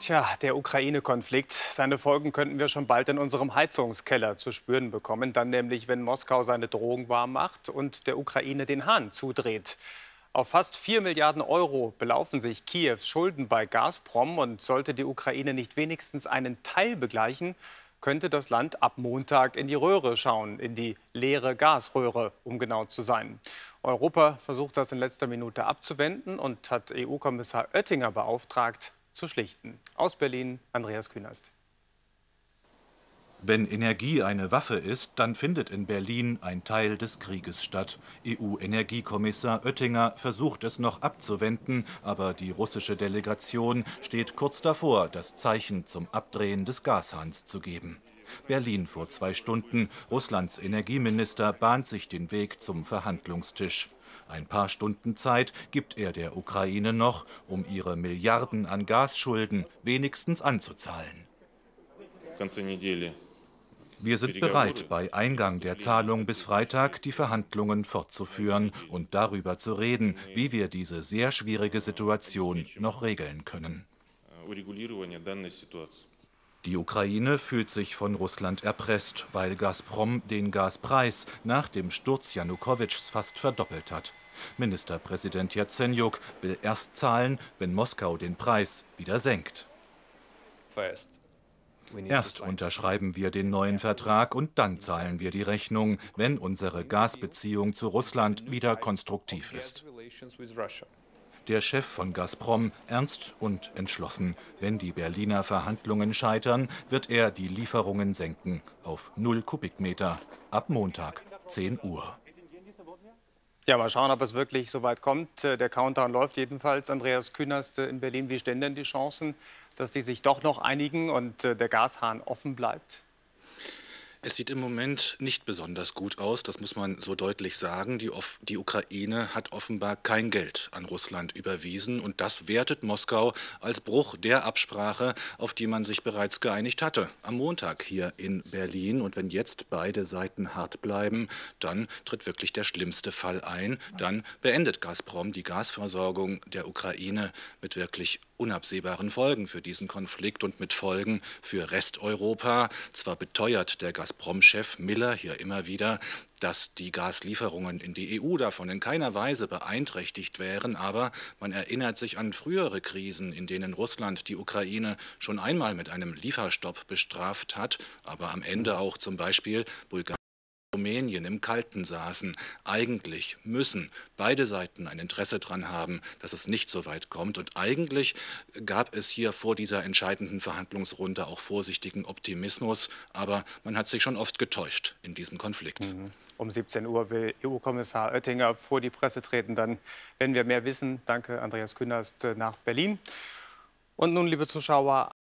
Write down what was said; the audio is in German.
Tja, der Ukraine-Konflikt. Seine Folgen könnten wir schon bald in unserem Heizungskeller zu spüren bekommen. Dann nämlich, wenn Moskau seine Drohung wahr macht und der Ukraine den Hahn zudreht. Auf fast 4 Milliarden Euro belaufen sich Kiews Schulden bei Gazprom. Und sollte die Ukraine nicht wenigstens einen Teil begleichen, könnte das Land ab Montag in die Röhre schauen, in die leere Gasröhre, um genau zu sein. Europa versucht das in letzter Minute abzuwenden und hat EU-Kommissar Oettinger beauftragt, zu schlichten. Aus Berlin, Andreas Künast. Wenn Energie eine Waffe ist, dann findet in Berlin ein Teil des Krieges statt. EU-Energiekommissar Oettinger versucht es noch abzuwenden, aber die russische Delegation steht kurz davor, das Zeichen zum Abdrehen des Gashahns zu geben. Berlin vor 2 Stunden. Russlands Energieminister bahnt sich den Weg zum Verhandlungstisch. Ein paar Stunden Zeit gibt er der Ukraine noch, um ihre Milliarden an Gasschulden wenigstens anzuzahlen. Wir sind bereit, bei Eingang der Zahlung bis Freitag die Verhandlungen fortzuführen und darüber zu reden, wie wir diese sehr schwierige Situation noch regeln können. Die Ukraine fühlt sich von Russland erpresst, weil Gazprom den Gaspreis nach dem Sturz Janukowitschs fast verdoppelt hat. Ministerpräsident Jazenjuk will erst zahlen, wenn Moskau den Preis wieder senkt. Erst unterschreiben wir den neuen Vertrag und dann zahlen wir die Rechnung, wenn unsere Gasbeziehung zu Russland wieder konstruktiv ist. Der Chef von Gazprom ernst und entschlossen. Wenn die Berliner Verhandlungen scheitern, wird er die Lieferungen senken auf 0 Kubikmeter. Ab Montag, 10 Uhr. Ja, mal schauen, ob es wirklich so weit kommt. Der Countdown läuft jedenfalls. Andreas Künast in Berlin. Wie stehen denn die Chancen, dass die sich doch noch einigen und der Gashahn offen bleibt? Es sieht im Moment nicht besonders gut aus, das muss man so deutlich sagen. Die Ukraine hat offenbar kein Geld an Russland überwiesen und das wertet Moskau als Bruch der Absprache, auf die man sich bereits geeinigt hatte, am Montag hier in Berlin. Und wenn jetzt beide Seiten hart bleiben, dann tritt wirklich der schlimmste Fall ein. Dann beendet Gazprom die Gasversorgung der Ukraine mit wirklich unabsehbaren Folgen für diesen Konflikt und mit Folgen für Resteuropa. Zwar beteuert der Gazprom-Chef Miller hier immer wieder, dass die Gaslieferungen in die EU davon in keiner Weise beeinträchtigt wären, aber man erinnert sich an frühere Krisen, in denen Russland die Ukraine schon einmal mit einem Lieferstopp bestraft hat, aber am Ende auch zum Beispiel Bulgarien, Rumänien im Kalten saßen. Eigentlich müssen beide Seiten ein Interesse daran haben, dass es nicht so weit kommt. Und eigentlich gab es hier vor dieser entscheidenden Verhandlungsrunde auch vorsichtigen Optimismus. Aber man hat sich schon oft getäuscht in diesem Konflikt. Um 17 Uhr will EU-Kommissar Oettinger vor die Presse treten. Dann werden wir mehr wissen. Danke, Andreas Künast nach Berlin. Und nun, liebe Zuschauer,